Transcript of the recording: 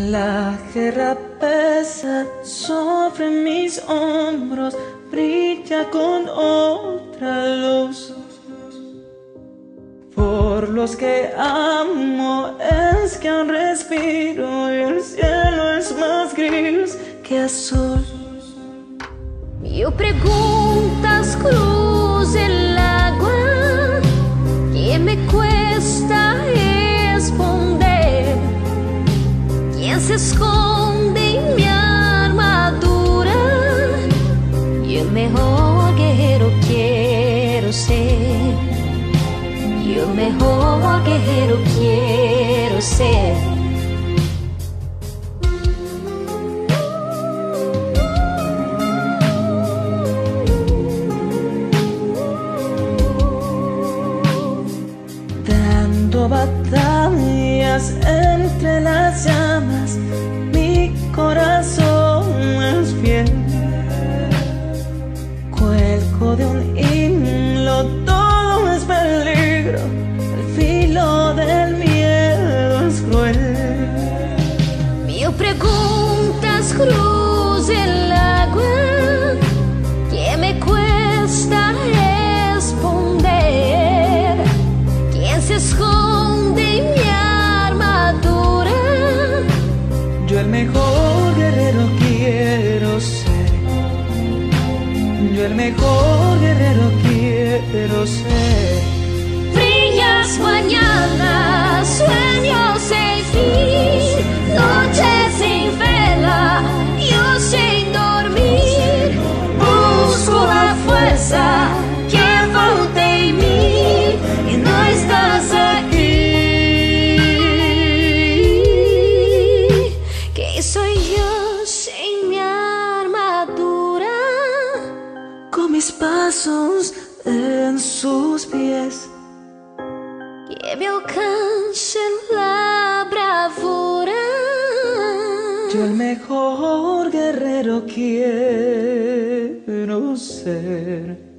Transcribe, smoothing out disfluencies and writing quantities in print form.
La guerra pesa sobre mis hombros, brilla con otra luz. Por los que amo es que aún respiro y el cielo es más gris que azul. Mil preguntas cruzam el agua que me cuesta responder. ¿Quién se esconde en mi armadura? Y el mejor guerrero quiero ser. Y el mejor guerrero quiero ser. Dando batallas entre las llamas, mi corazón es fiel. Cuelgo de un hilo, todo es peligro, el filo del miedo es cruel. Mil preguntas cruzam el agua que me cuesta responder. ¿Quién se esconde en mi armadura? Yo el mejor guerrero quiero ser. Yo el mejor guerrero quiero ser. Frías mañanas, sueños sin fin, noches sin vela, yo sin dormir. Busco la fuerza que falta en mí y no estás aquí. ¿Qué soy yo sin mi armadura? Con mis pasos en sus pies, Que me alcance la bravura. yo el mejor guerrero quiero ser.